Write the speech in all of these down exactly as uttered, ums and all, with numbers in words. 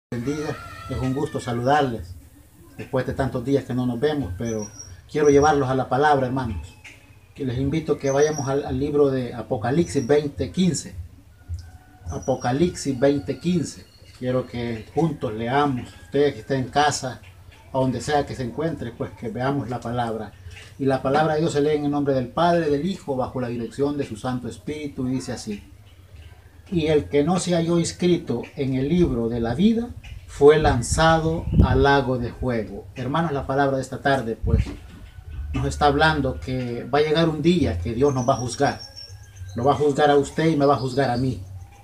Bendiga, es un gusto saludarles después de tantos días que no nos vemos, pero quiero llevarlos a la palabra, hermanos. Que les invito a que vayamos al, al libro de Apocalipsis veinte quince. Apocalipsis veinte quince. Quiero que juntos leamos, ustedes que estén en casa, a donde sea que se encuentre, pues que veamos la palabra. Y la palabra de Dios se lee en el nombre del Padre, del Hijo, bajo la dirección de su Santo Espíritu, y dice así: y el que no se halló inscrito en el libro de la vida fue lanzado al lago de fuego. Hermanos, la palabra de esta tarde pues nos está hablando que va a llegar un día que Dios nos va a juzgar. Lo va a juzgar a usted y me va a juzgar a mí.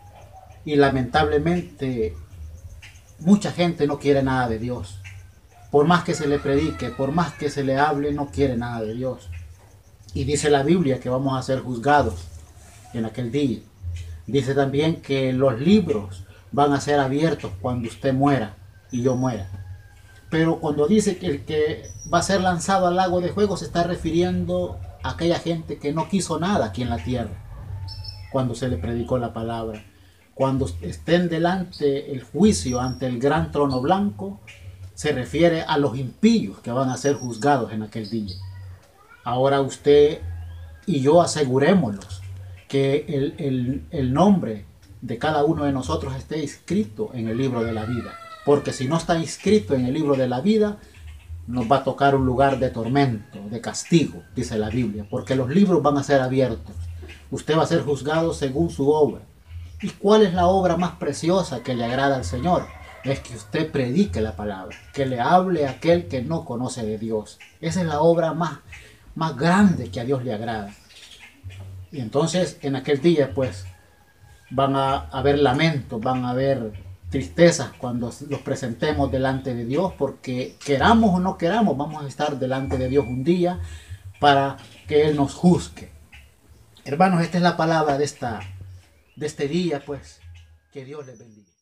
Y lamentablemente mucha gente no quiere nada de Dios. Por más que se le predique, por más que se le hable, no quiere nada de Dios. Y dice la Biblia que vamos a ser juzgados en aquel día. Dice también que los libros van a ser abiertos cuando usted muera y yo muera. Pero cuando dice que el que va a ser lanzado al lago de fuego se está refiriendo a aquella gente que no quiso nada aquí en la tierra cuando se le predicó la palabra. Cuando estén delante el juicio ante el gran trono blanco, se refiere a los impíos que van a ser juzgados en aquel día. Ahora usted y yo asegurémoslos que el, el, el nombre de cada uno de nosotros esté inscrito en el libro de la vida. Porque si no está inscrito en el libro de la vida, nos va a tocar un lugar de tormento, de castigo, dice la Biblia. Porque los libros van a ser abiertos. Usted va a ser juzgado según su obra. ¿Y cuál es la obra más preciosa que le agrada al Señor? Es que usted predique la palabra, que le hable a aquel que no conoce de Dios. Esa es la obra más, más grande que a Dios le agrada. Y entonces en aquel día pues van a haber lamentos, van a haber tristezas cuando los presentemos delante de Dios, porque queramos o no queramos vamos a estar delante de Dios un día para que Él nos juzgue. Hermanos, esta es la palabra de, esta, de este día, pues que Dios les bendiga.